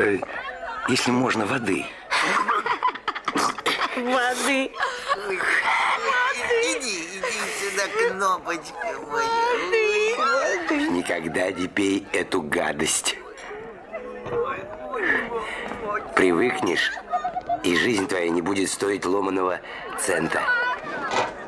Если можно, воды. Воды. Иди сюда, кнопочка моя. Никогда не пей эту гадость. Привыкнешь, и жизнь твоя не будет стоить ломаного цента.